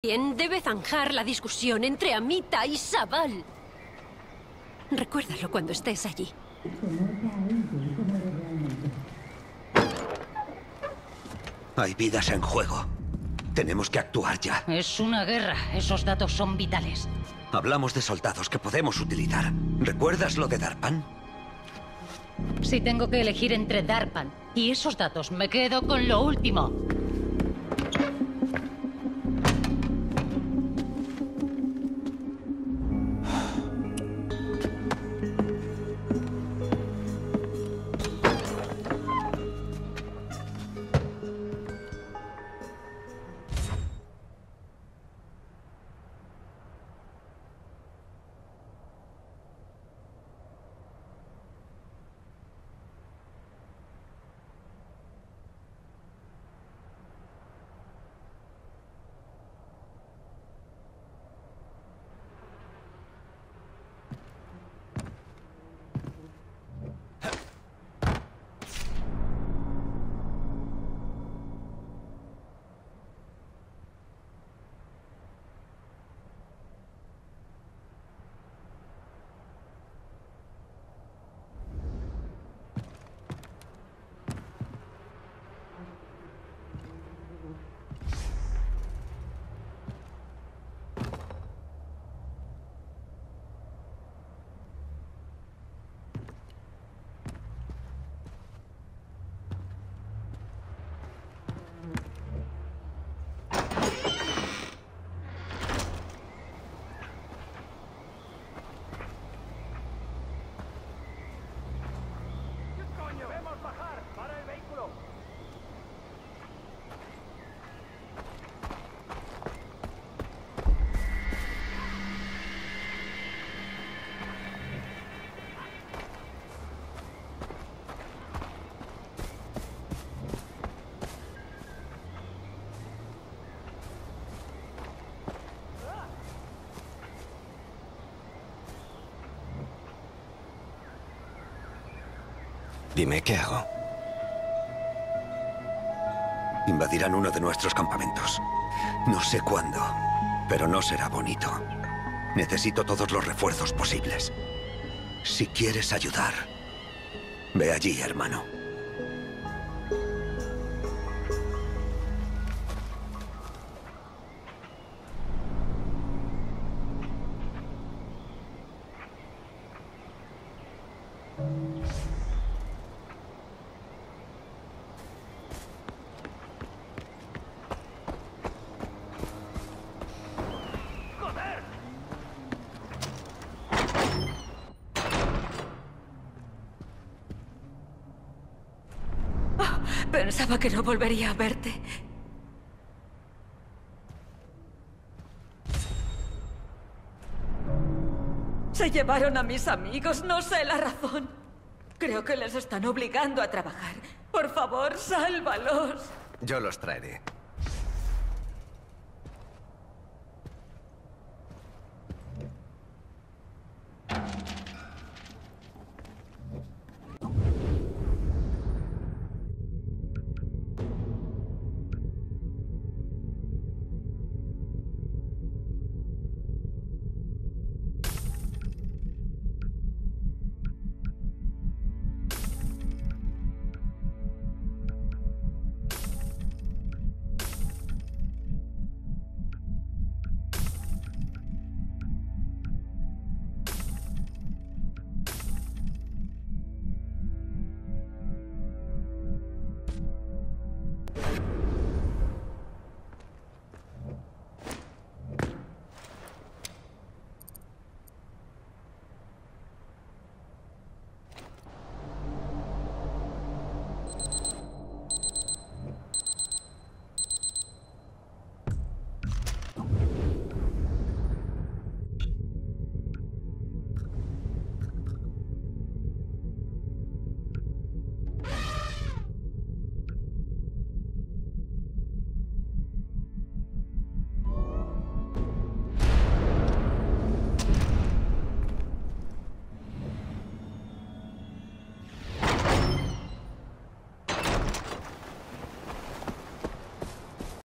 Alguien debe zanjar la discusión entre Amita y Sabal. Recuérdalo cuando estés allí. Hay vidas en juego. Tenemos que actuar ya. Es una guerra. Esos datos son vitales. Hablamos de soldados que podemos utilizar. ¿Recuerdas lo de Darpan? Si tengo que elegir entre Darpan y esos datos, me quedo con lo último. Dime, ¿qué hago? Invadirán uno de nuestros campamentos. No sé cuándo, pero no será bonito. Necesito todos los refuerzos posibles. Si quieres ayudar, ve allí, hermano. Pensaba que no volvería a verte. Se llevaron a mis amigos, no sé la razón. Creo que les están obligando a trabajar. Por favor, sálvalos. Yo los traeré.